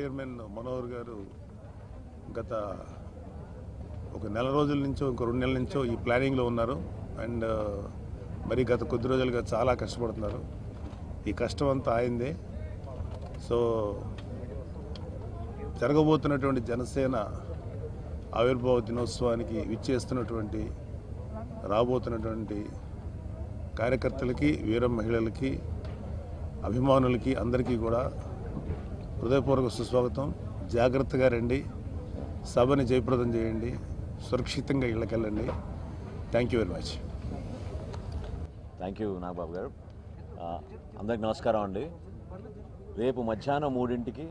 Chairman Manohar గారు గత ఒక నెల రోజుల నుంచో ఇంకో 2 నెలల నుంచో ఈ ప్లానింగ్లో ఉన్నారు. అండ్ మరి గత కొద్ది రోజులుగా చాలా కష్టపడుతున్నారు. ఈ కష్టం అంతా ఆయిందే. సో జరగబోతున్నటువంటి జనసేన ఆవిర్భావ దినోత్సవానికి విచ్చేస్తున్నటువంటి రాబోతున్నటువంటి కార్యకర్తలకి, వీర మహిళలకి, అభిమానులకి అందరికీ కూడా హృదయపూర్వక సుస్వాగతం. జాగ్రత్తగా రండి, సభని జయప్రదం చేయండి, సురక్షితంగా ఇళ్ళకెళ్ళండి. Thank you very much. Thank you Nagababu గారు. అందరికి నమస్కారం అండి. రేపు మధ్యాహ్నం 3ంటికి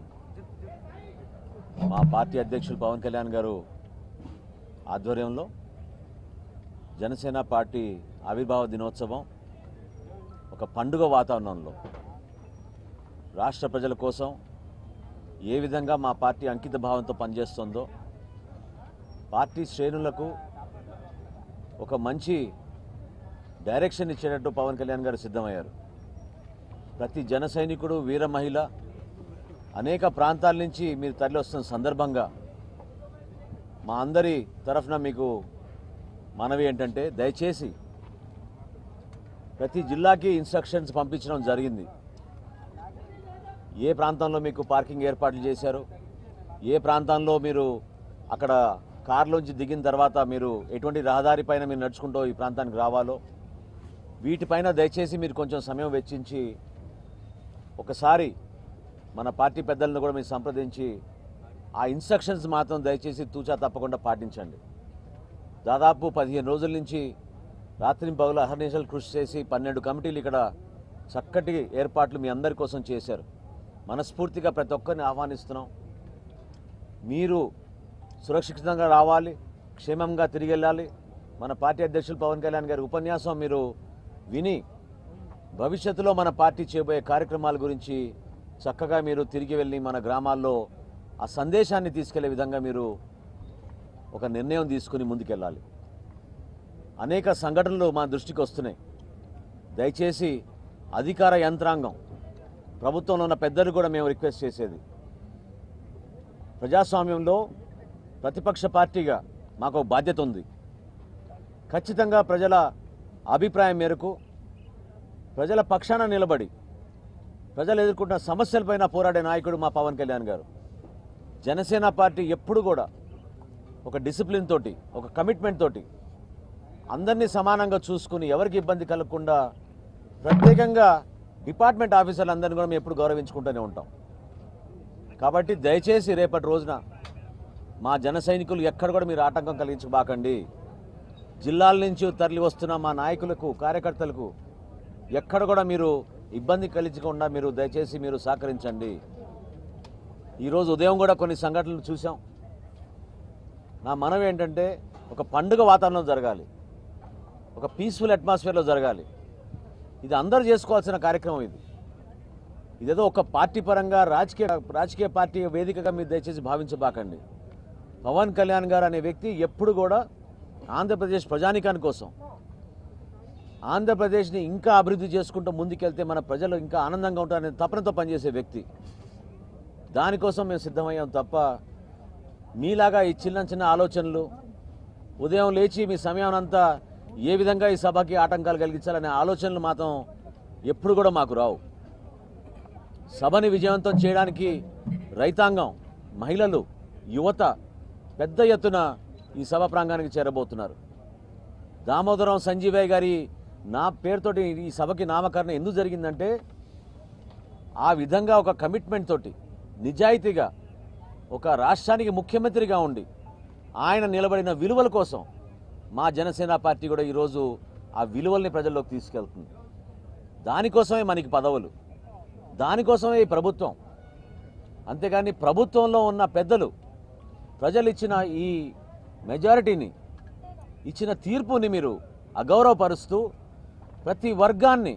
మా పార్టీ అధ్యక్షులు పవన్ కళ్యాణ్ గారు ఆధ్వర్యంలో జనసేన పార్టీ ఆవిర్భావ దినోత్సవం ఒక పండుగ వాతావరణంలో రాష్ట్ర ప్రజల కోసం ఏ విధంగా మా పార్టీ అంకిత భావంతో పనిచేస్తుందో, పార్టీ శ్రేణులకు ఒక మంచి డైరెక్షన్ ఇచ్చేటట్టు పవన్ కళ్యాణ్ గారు సిద్ధమయ్యారు. ప్రతి జన సైనికుడు, వీర మహిళ అనేక ప్రాంతాల నుంచి మీరు తరలి వస్తున్న సందర్భంగా మా అందరి తరఫున మీకు మనవి ఏంటంటే, దయచేసి ప్రతి జిల్లాకి ఇన్స్ట్రక్షన్స్ పంపించడం జరిగింది. ఏ ప్రాంతంలో మీకు పార్కింగ్ ఏర్పాట్లు చేశారు, ఏ ప్రాంతంలో మీరు అక్కడ కారులోంచి దిగిన తర్వాత మీరు ఎటువంటి రహదారి పైన మీరు నడుచుకుంటూ ఈ ప్రాంతానికి రావాలో వీటిపైన దయచేసి మీరు కొంచెం సమయం వెచ్చించి ఒకసారి మన పార్టీ పెద్దలను కూడా మీరు సంప్రదించి ఆ ఇన్స్ట్రక్షన్స్ మాత్రం దయచేసి తూచా తప్పకుండా పాటించండి. దాదాపు 15 రోజుల నుంచి రాత్రింపగలు అహర్నిశలు కృషి చేసి 12 కమిటీలు ఇక్కడ చక్కటి ఏర్పాట్లు మీ అందరి కోసం చేశారు. మనస్ఫూర్తిగా ప్రతి ఒక్కరిని ఆహ్వానిస్తున్నాం. మీరు సురక్షితంగా రావాలి, క్షేమంగా తిరిగి వెళ్ళాలి. మన పార్టీ అధ్యక్షులు పవన్ కళ్యాణ్ గారి ఉపన్యాసం మీరు విని భవిష్యత్తులో మన పార్టీ చేయబోయే కార్యక్రమాల గురించి చక్కగా మీరు తిరిగి వెళ్ళి మన గ్రామాల్లో ఆ సందేశాన్ని తీసుకెళ్లే విధంగా మీరు ఒక నిర్ణయం తీసుకుని ముందుకెళ్ళాలి. అనేక సంఘటనలు మా దృష్టికి వస్తున్నాయి. దయచేసి అధికార యంత్రాంగం, ప్రభుత్వంలో ఉన్న పెద్దలు కూడా మేము రిక్వెస్ట్ చేసేది, ప్రజాస్వామ్యంలో ప్రతిపక్ష పార్టీగా మాకు బాధ్యత ఉంది. ఖచ్చితంగా ప్రజల అభిప్రాయం మేరకు ప్రజల పక్షాన నిలబడి ప్రజలు ఎదుర్కొంటున్న సమస్యలపైన పోరాడే నాయకుడు మా పవన్ కళ్యాణ్ గారు. జనసేన పార్టీ ఎప్పుడు కూడా ఒక డిసిప్లిన్ తోటి, ఒక కమిట్మెంట్ తోటి అందరినీ సమానంగా చూసుకుని ఎవరికి ఇబ్బంది కలగకుండా ప్రత్యేకంగా డిపార్ట్మెంట్ ఆఫీసర్లందరినీ కూడా మేము ఎప్పుడు గౌరవించుకుంటూనే ఉంటాం. కాబట్టి దయచేసి రేపటి రోజున మా జన సైనికులు ఎక్కడ కూడా మీరు ఆటంకం కలిగించబాకండి. జిల్లాల నుంచి తరలి వస్తున్న మా నాయకులకు, కార్యకర్తలకు ఎక్కడ కూడా మీరు ఇబ్బంది కలిగించకుండా మీరు దయచేసి మీరు సహకరించండి. ఈరోజు ఉదయం కూడా కొన్ని సంఘటనలు చూసాం. నా మనవి ఏంటంటే, ఒక పండుగ వాతావరణంలో జరగాలి, ఒక పీస్ఫుల్ అట్మాస్ఫియర్లో జరగాలి. ఇది అందరూ చేసుకోవాల్సిన కార్యక్రమం. ఇదేదో ఒక పార్టీ పరంగా రాజకీయ పార్టీ వేదికగా మీరు దయచేసి భావించబాకండి. పవన్ కళ్యాణ్ గారు అనే వ్యక్తి ఎప్పుడు కూడా ఆంధ్రప్రదేశ్ ప్రజానీకాని కోసం, ఆంధ్రప్రదేశ్ని ఇంకా అభివృద్ధి చేసుకుంటూ ముందుకెళ్తే మన ప్రజలు ఇంకా ఆనందంగా ఉంటారనే తపనతో పనిచేసే వ్యక్తి. దానికోసం మేము సిద్ధమయ్యాం తప్ప మీలాగా ఈ చిన్న ఆలోచనలు, ఉదయం లేచి మీ సమయానంతా ఏ విధంగా ఈ సభకి ఆటంకాలు కలిగించాలనే ఆలోచనలు మాత్రం ఎప్పుడు కూడా మాకు రావు. సభని విజయవంతం చేయడానికి రైతాంగం, మహిళలు, యువత పెద్ద ఎత్తున ఈ సభ ప్రాంగణానికి చేరబోతున్నారు. దామోదరం సంజీవయ్య గారి నా పేరుతోటి ఈ సభకి నామకరణం ఎందుకు జరిగిందంటే, ఆ విధంగా ఒక కమిట్మెంట్ తోటి నిజాయితీగా ఒక రాష్ట్రానికి ముఖ్యమంత్రిగా ఉండి ఆయన నిలబడిన విలువల కోసం మా జనసేన పార్టీ కూడా ఈరోజు ఆ విలువల్ని ప్రజల్లోకి తీసుకెళ్తుంది. దానికోసమే మనకి పదవులు, దానికోసమే ఈ ప్రభుత్వం. అంతేగాని ప్రభుత్వంలో ఉన్న పెద్దలు ప్రజలు ఇచ్చిన ఈ మెజారిటీని, ఇచ్చిన తీర్పుని మీరు అగౌరవపరుస్తూ ప్రతి వర్గాన్ని,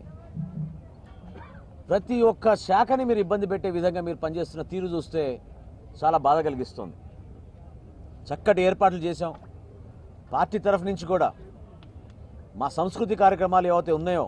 ప్రతి ఒక్క శాఖని మీరు ఇబ్బంది పెట్టే విధంగా మీరు పనిచేస్తున్న తీరు చూస్తే చాలా బాధ కలిగిస్తుంది. చక్కటి ఏర్పాట్లు చేశాం. పార్టీ తరఫు నుంచి కూడా మా సంస్కృతి కార్యక్రమాలు ఏవైతే ఉన్నాయో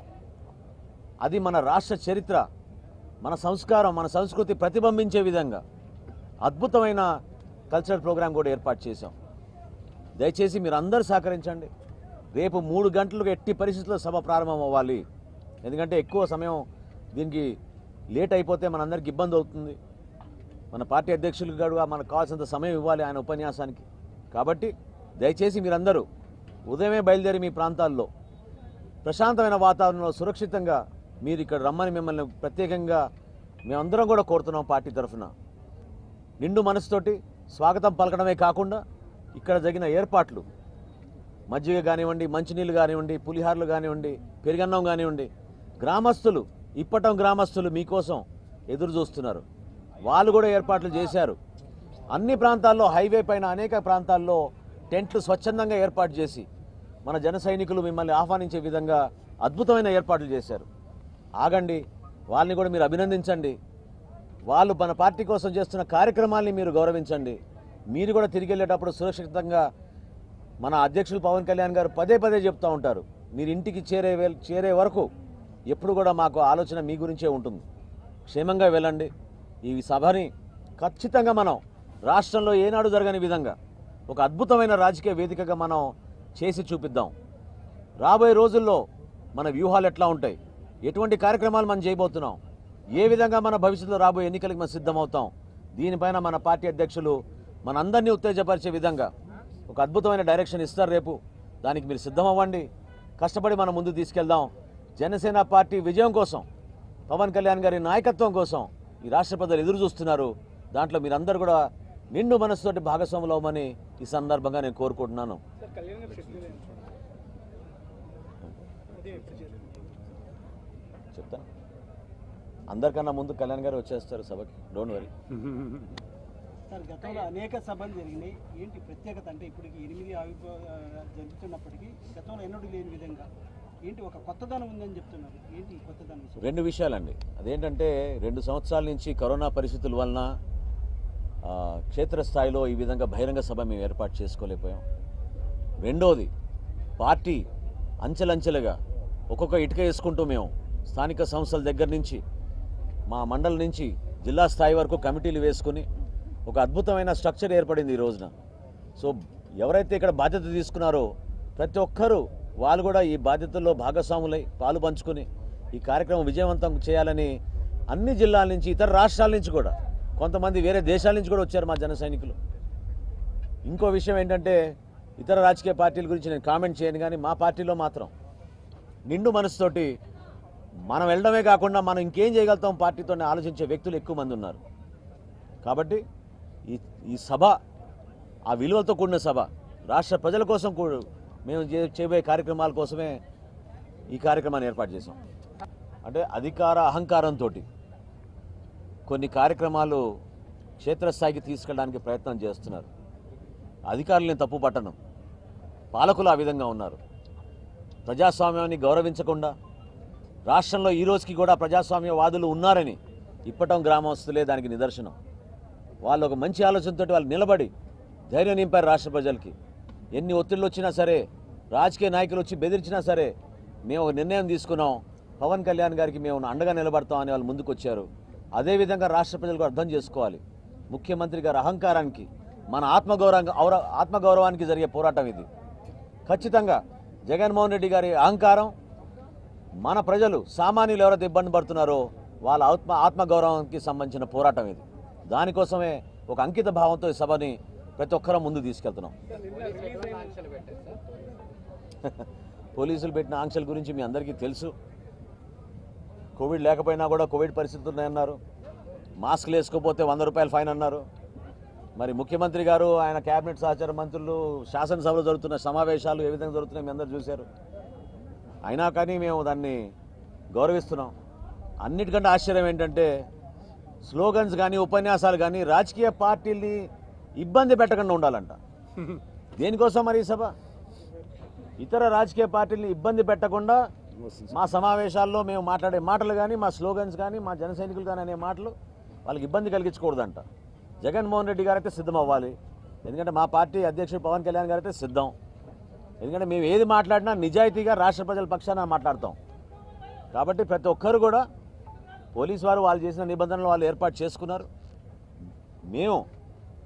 అది మన రాష్ట్ర చరిత్ర, మన సంస్కారం, మన సంస్కృతి ప్రతిబింబించే విధంగా అద్భుతమైన కల్చరల్ ప్రోగ్రాం కూడా ఏర్పాటు చేశాం. దయచేసి మీరు అందరూ సహకరించండి. రేపు 3 గంటలకు ఎట్టి పరిస్థితుల్లో సభ ప్రారంభం అవ్వాలి. ఎందుకంటే ఎక్కువ సమయం దీనికి లేట్ అయిపోతే మనందరికి ఇబ్బంది అవుతుంది. మన పార్టీ అధ్యక్షులు కూడా మనకు కావాల్సినంత సమయం ఇవ్వాలి ఆయన ఉపన్యాసానికి. కాబట్టి దయచేసి మీరందరూ ఉదయమే బయలుదేరి మీ ప్రాంతాల్లో ప్రశాంతమైన వాతావరణంలో సురక్షితంగా మీరు ఇక్కడ రమ్మని మిమ్మల్ని ప్రత్యేకంగా మేమందరం కూడా కోరుతున్నాం. పార్టీ తరఫున నిండు మనసుతోటి స్వాగతం పలకడమే కాకుండా ఇక్కడ జరిగిన ఏర్పాట్లు మజ్జిగ కానివ్వండి, మంచినీళ్ళు కానివ్వండి, పులిహార్లు కానివ్వండి, పెరుగన్నం కానివ్వండి, గ్రామస్తులు ఇప్పటం గ్రామస్తులు మీకోసం ఎదురు చూస్తున్నారు. వాళ్ళు కూడా ఏర్పాట్లు చేశారు. అన్ని ప్రాంతాల్లో హైవే పైన అనేక ప్రాంతాల్లో టెంట్లు స్వచ్ఛందంగా ఏర్పాటు చేసి మన జన సైనికులు మిమ్మల్ని ఆహ్వానించే విధంగా అద్భుతమైన ఏర్పాట్లు చేశారు. ఆగండి, వాళ్ళని కూడా మీరు అభినందించండి. వాళ్ళు మన పార్టీ కోసం చేస్తున్న కార్యక్రమాల్ని మీరు గౌరవించండి. మీరు కూడా తిరిగి వెళ్ళేటప్పుడు సురక్షితంగా మన అధ్యక్షులు పవన్ కళ్యాణ్ గారు పదే పదే చెప్తూ ఉంటారు, మీరు ఇంటికి చేరే వరకు ఎప్పుడు కూడా మాకు ఆలోచన మీ గురించే ఉంటుంది. క్షేమంగా వెళ్ళండి. ఈ సభని ఖచ్చితంగా మనం రాష్ట్రంలో ఏనాడు జరగని విధంగా ఒక అద్భుతమైన రాజకీయ వేదికగా మనం చేసి చూపిద్దాం. రాబోయే రోజుల్లో మన వ్యూహాలు ఎట్లా ఉంటాయి, ఎటువంటి కార్యక్రమాలు మనం చేయబోతున్నాం, ఏ విధంగా మన భవిష్యత్తులో రాబోయే ఎన్నికలకు మనం సిద్ధమవుతాం, దీనిపైన మన పార్టీ అధ్యక్షులు మనందరినీ ఉత్తేజపరిచే విధంగా ఒక అద్భుతమైన డైరెక్షన్ ఇస్తారు రేపు. దానికి మీరు సిద్ధమవ్వండి. కష్టపడి మనం ముందు తీసుకెళ్దాం. జనసేన పార్టీ విజయం కోసం, పవన్ కళ్యాణ్ గారి నాయకత్వం కోసం ఈ రాష్ట్ర ప్రజలు ఎదురు చూస్తున్నారు. దాంట్లో మీరందరూ కూడా నిండు మనసుతోటి భాగస్వాములు అవ్వమని ఈ సందర్భంగా నేను కోరుకుంటున్నాను. చెప్తా, అందరికన్నా ముందు కళ్యాణ్ గారు వచ్చేస్తారు సభకి, డోంట్ వరీ. సార్, గతంలో అనేక సభలు జరిగినాయి. ఏంటి ప్రత్యేకత అంటే ఇప్పటికి 8 జరుగుతున్నప్పటికీ గతంలో ఎన్నడూ లేని విధంగా ఏంటి ఒక కొత్తదనం ఉందని చెప్తున్నారు. ఏంటి కొత్తదనం? 2 విషయాలండి. అదేంటంటే 2 సంవత్సరాల నుంచి కరోనా పరిస్థితుల వలన క్షేత్రస్థాయిలో ఈ విధంగా బహిరంగ సభ మేము ఏర్పాటు చేసుకోలేకపోయాం. రెండోది, పార్టీ అంచెలంచెలుగా ఒక్కొక్క ఇటుక వేసుకుంటూ మేము స్థానిక సంస్థల దగ్గర నుంచి మా మండలం నుంచి జిల్లా స్థాయి వరకు కమిటీలు వేసుకుని ఒక అద్భుతమైన స్ట్రక్చర్ ఏర్పడింది ఈ రోజున. సో ఎవరైతే ఇక్కడ బాధ్యత తీసుకున్నారో ప్రతి ఒక్కరూ వాళ్ళు కూడా ఈ బాధ్యతల్లో భాగస్వాములై పాలు పంచుకొని ఈ కార్యక్రమం విజయవంతం చేయాలని అన్ని జిల్లాల నుంచి, ఇతర రాష్ట్రాల నుంచి కూడా, కొంతమంది వేరే దేశాల నుంచి కూడా వచ్చారు మా జన సైనికులు. ఇంకో విషయం ఏంటంటే, ఇతర రాజకీయ పార్టీల గురించి నేను కామెంట్ చేయను, కానీ మా పార్టీలో మాత్రం నిండు మనసుతోటి మనం వెళ్ళడమే కాకుండా మనం ఇంకేం చేయగలుగుతాం పార్టీతోనే ఆలోచించే వ్యక్తులు ఎక్కువ మంది ఉన్నారు. కాబట్టి ఈ సభ ఆ విలువలతో కూడిన సభ, రాష్ట్ర ప్రజల కోసం కూడా మేము చేయబోయే కార్యక్రమాల కోసమే ఈ కార్యక్రమాన్ని ఏర్పాటు చేశాం. అంటే అధికార అహంకారంతో కొన్ని కార్యక్రమాలు క్షేత్రస్థాయికి తీసుకెళ్ళడానికి ప్రయత్నం చేస్తున్నారు. అధికారులను తప్పు పట్టను, పాలకులు ఆ విధంగా ఉన్నారు. ప్రజాస్వామ్యాన్ని గౌరవించకుండా రాష్ట్రంలో ఈ రోజుకి కూడా ప్రజాస్వామ్యవాదులు ఉన్నారని ఇప్పటం గ్రామస్తులే దానికి నిదర్శనం. వాళ్ళు ఒక మంచి ఆలోచనతో వాళ్ళు నిలబడి ధైర్యం నింపారు రాష్ట్ర ప్రజలకి. ఎన్ని ఒత్తిళ్ళు వచ్చినా సరే, రాజకీయ నాయకులు వచ్చి బెదిరించినా సరే, మేము ఒక నిర్ణయం తీసుకున్నాం, పవన్ కళ్యాణ్ గారికి మేము అండగా నిలబడతామని వాళ్ళు ముందుకు వచ్చారు. అదేవిధంగా రాష్ట్ర ప్రజలకు అర్థం చేసుకోవాలి, ముఖ్యమంత్రి గారి అహంకారానికి, మన ఆత్మగౌరవానికి జరిగే పోరాటం ఇది. ఖచ్చితంగా జగన్మోహన్ రెడ్డి గారి అహంకారం, మన ప్రజలు సామాన్యులు ఎవరైతే ఇబ్బంది పడుతున్నారో వాళ్ళ ఆత్మగౌరవానికి సంబంధించిన పోరాటం ఇది. దానికోసమే ఒక అంకిత భావంతో ఈ సభని ప్రతి ఒక్కరూ ముందు తీసుకెళ్తున్నాం. పోలీసులు పెట్టిన ఆంక్షల గురించి మీ అందరికీ తెలుసు. కోవిడ్ లేకపోయినా కూడా కోవిడ్ పరిస్థితులు ఉన్నాయన్నారు. మాస్క్లు వేసుకోకపోతే 100 రూపాయలు ఫైన్ అన్నారు. మరి ముఖ్యమంత్రి గారు, ఆయన కేబినెట్ సహచార మంత్రులు, శాసనసభలో జరుగుతున్న సమావేశాలు ఏ విధంగా జరుగుతున్నాయి మీ అందరూ చూశారు. అయినా కానీ మేము దాన్ని గౌరవిస్తున్నాం. అన్నిటికంటే ఆశ్చర్యం ఏంటంటే, స్లోగన్స్ కానీ ఉపన్యాసాలు కానీ రాజకీయ పార్టీల్ని ఇబ్బంది పెట్టకుండా ఉండాలంట. దేనికోసం మరి ఈ సభ? ఇతర రాజకీయ పార్టీల్ని ఇబ్బంది పెట్టకుండా మా సమావేశాల్లో మేము మాట్లాడే మాటలు కానీ, మా స్లోగన్స్ కానీ, మా జన సైనికులు కానీ అనే మాటలు వాళ్ళకి ఇబ్బంది కలిగించకూడదంట. జగన్మోహన్ రెడ్డి గారైతే సిద్ధం అవ్వాలి, ఎందుకంటే మా పార్టీ అధ్యక్షుడు పవన్ కళ్యాణ్ గారైతే సిద్ధం. ఎందుకంటే మేము ఏది మాట్లాడినా నిజాయితీగా రాష్ట్ర ప్రజల పక్షాన మాట్లాడతాం. కాబట్టి ప్రతి ఒక్కరు కూడా, పోలీసు వారు వాళ్ళు చేసిన నిబంధనలు వాళ్ళు ఏర్పాటు చేసుకున్నారు. మేము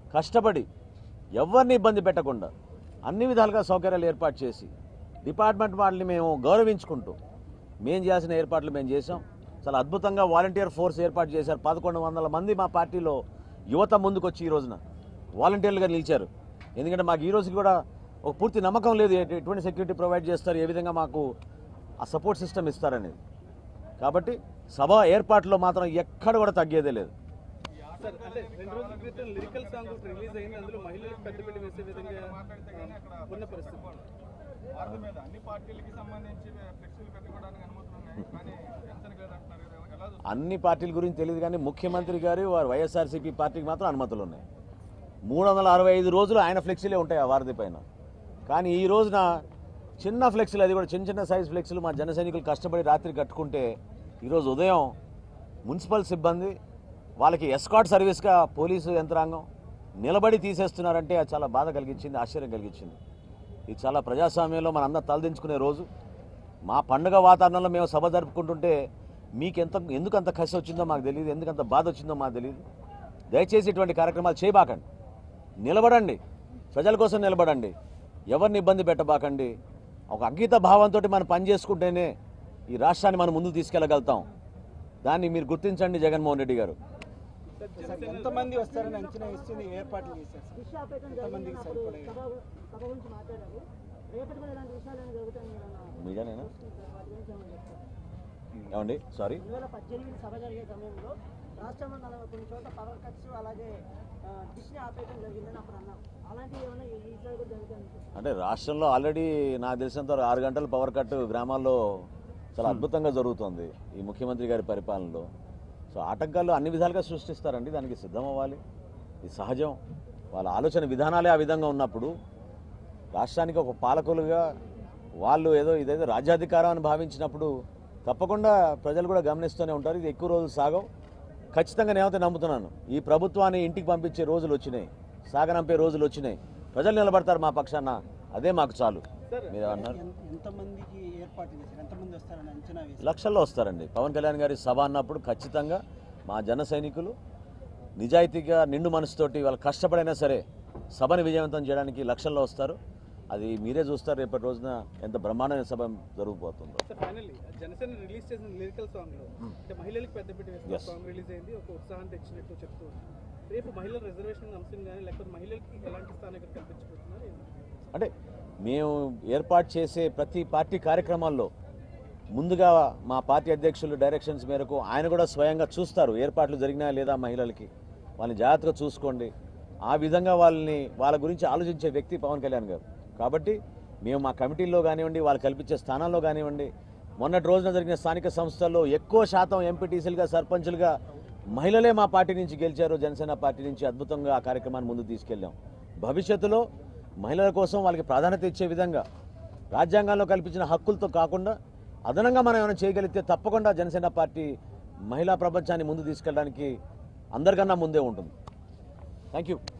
కష్టపడి ఎవరిని ఇబ్బంది పెట్టకుండా అన్ని విధాలుగా సౌకర్యాలు ఏర్పాటు చేసి డిపార్ట్మెంట్ వాళ్ళని మేము గౌరవించుకుంటూ మేము చేయాల్సిన ఏర్పాట్లు మేము చేసాం. చాలా అద్భుతంగా వాలంటీర్ ఫోర్స్ ఏర్పాటు చేశారు. 1100 మంది మా పార్టీలో యువత ముందుకు వచ్చి ఈ రోజున వాలంటీర్లుగా నిలిచారు. ఎందుకంటే మాకు ఈ రోజుకి కూడా ఒక పూర్తి నమ్మకం లేదు ఎటువంటి సెక్యూరిటీ ప్రొవైడ్ చేస్తారు, ఏ విధంగా మాకు ఆ సపోర్ట్ సిస్టమ్ ఇస్తారనేది. కాబట్టి సభ ఏర్పాట్లో మాత్రం ఎక్కడ కూడా తగ్గేదే లేదు. సార్ అంటే 2 రోజుల క్రితం లిరికల్ సాంగ్ ఒకటి రిలీజ్ అయింది. అందులో మహిళలకు పెద్దపీట వేసే విధంగా ఉన్న పరిస్థితి. అన్ని పార్టీలకి సంబంధించి ఫ్లెక్సీలు పెట్టుకోవడానికి అనుమతులు ఉన్నాయి, కానీ జనసేనకి లేదంటున్నారు కదా, ఎలా చూస్తారు? అన్ని పార్టీల గురించి తెలియదు కానీ ముఖ్యమంత్రి గారు వారు వైఎస్ఆర్సీపీ పార్టీకి మాత్రం అనుమతులు ఉన్నాయి. 365 రోజులు ఆయన ఫ్లెక్సీలే ఉంటాయి ఆ వారధి పైన. కానీ ఈ రోజున చిన్న ఫ్లెక్సీలు, అది కూడా చిన్న చిన్న సైజ్ ఫ్లెక్సీలు మా జన సైనికులు కష్టపడి రాత్రి కట్టుకుంటే ఈరోజు ఉదయం మున్సిపల్ సిబ్బంది వాళ్ళకి ఎస్కాట్ సర్వీస్గా పోలీసు యంత్రాంగం నిలబడి తీసేస్తున్నారంటే అది చాలా బాధ కలిగించింది, ఆశ్చర్యం కలిగించింది. ఇది చాలా ప్రజాస్వామ్యంలో మనందరం తలదించుకునే రోజు. మా పండుగ వాతావరణంలో మేము సభ జరుపుకుంటుంటే మీకు ఎందుకు అంత కసి వచ్చిందో మాకు తెలియదు, ఎందుకంత బాధ వచ్చిందో మాకు తెలియదు. దయచేసి ఇటువంటి కార్యక్రమాలు చేయబాకండి, నిలబడండి, ప్రజల కోసం నిలబడండి, ఎవరిని ఇబ్బంది పెట్టబాకండి. ఒక అంకిత భావంతో మనం పనిచేసుకుంటేనే ఈ రాష్ట్రాన్ని మనం ముందుకు తీసుకెళ్ళగలుగుతాం. దాన్ని మీరు గుర్తించండి జగన్మోహన్ రెడ్డి గారు. ఎంతమంది వస్తారని అంచనా ఇస్తుంది ఏర్పాట్లు చేశారు? ఎంతమందికి సరిపడే మీడియానేనా ఏమండి? సారీ, 2018 సభ జరిగే సమయంలో రాష్ట్రంలో కొన్ని చోట్ల పవర్ కట్స్ అలాగే డిష్ని ఆపేయడం జరిగిందని అప్పుడు అన్నారు. అలాంటివి ఏమైనా ఈసారి కూడా జరుగుతుంది? అంటే రాష్ట్రంలో ఆల్రెడీ నాకు తెలిసినంత 6 గంటల పవర్ కట్ గ్రామాల్లో చాలా అద్భుతంగా జరుగుతుంది ఈ ముఖ్యమంత్రి గారి పరిపాలనలో. సో ఆటంకాలు అన్ని విధాలుగా సృష్టిస్తారండి, దానికి సిద్ధం అవ్వాలి, ఇది సహజం. వాళ్ళ ఆలోచన విధానాలే ఆ విధంగా ఉన్నప్పుడు రాష్ట్రానికి ఒక పాలకులుగా వాళ్ళు ఇదేదో రాజ్యాధికారం అని భావించినప్పుడు తప్పకుండా ప్రజలు కూడా గమనిస్తూనే ఉంటారు. ఇది ఎక్కువ రోజులు సాగవు. ఖచ్చితంగా నేనైతే నమ్ముతున్నాను ఈ ప్రభుత్వాన్ని ఇంటికి పంపించే రోజులు వచ్చినాయి, సాగనంపే రోజులు వచ్చినాయి. ప్రజలు నిలబడతారు మా పక్షాన, అదే మాకు చాలు. మీరు ఏమన్నారు? ఎంతమందికి ఏర్పాటు చేశారు? ఎంతమంది వస్తారని అంచనా వేశారు? లక్షల్లో వస్తారండి. పవన్ కళ్యాణ్ గారి సభ అన్నప్పుడు ఖచ్చితంగా మా జన సైనికులు నిజాయితీగా నిండు మనసుతోటి వాళ్ళు కష్టపడైనా సరే సభని విజయవంతం చేయడానికి లక్షల్లో వస్తారు. అది మీరే చూస్తారు రేపటి రోజున ఎంత బ్రహ్మాండమైన సభ జరగబోతుందో. సార్ ఫైనల్లీ జనసేన రిలీజ్ చేసిన లిరికల్ సాంగ్లో అంటే మహిళలకు పెద్దపీట వేసిన సాంగ్ రిలీజ్ అయింది, ఒక ఉత్సాహాన్ని తెచ్చినట్టు చెప్తూ రేపు మహిళల రిజర్వేషన్ అంశం కానీ లేకపోతే మహిళలకి ఎలాంటి స్థానం ఇక్కడ కల్పించబోతున్నారు? అంటే మేము ఏర్పాటు చేసే ప్రతి పార్టీ కార్యక్రమాల్లో ముందుగా మా పార్టీ అధ్యక్షులు డైరెక్షన్స్ మేరకు ఆయన కూడా స్వయంగా చూస్తారు ఏర్పాట్లు జరిగినా లేదా మహిళలకి, వాళ్ళని జాగ్రత్తగా చూసుకోండి. ఆ విధంగా వాళ్ళ గురించి ఆలోచించే వ్యక్తి పవన్ కళ్యాణ్ గారు. కాబట్టి మేము మా కమిటీల్లో కానివ్వండి, వాళ్ళు కల్పించే స్థానాల్లో కానివ్వండి, మొన్నటి రోజున జరిగిన స్థానిక సంస్థల్లో ఎక్కువ శాతం ఎంపీటీసీలుగా సర్పంచులుగా మహిళలే మా పార్టీ నుంచి గెలిచారు. జనసేన పార్టీ నుంచి అద్భుతంగా ఆ కార్యక్రమాన్ని ముందుకు తీసుకెళ్ళాం. భవిష్యత్తులో మహిళల కోసం వాళ్ళకి ప్రాధాన్యత ఇచ్చే విధంగా రాజ్యాంగంలో కల్పించిన హక్కులతో కాకుండా అదనంగా మనం ఏమైనా చేయగలిగితే తప్పకుండా జనసేన పార్టీ మహిళా ప్రపంచాన్ని ముందు తీసుకెళ్ళడానికి అందరికన్నా ముందే ఉంటుంది. Thank you.